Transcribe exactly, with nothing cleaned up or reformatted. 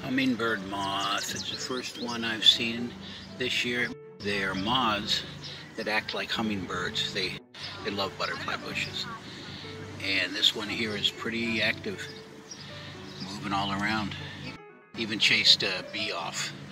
Hummingbird moth. It's the first one I've seen this year. They are moths that act like hummingbirds. They, they love butterfly bushes. And this one here is pretty active, moving all around. Even chased a bee off.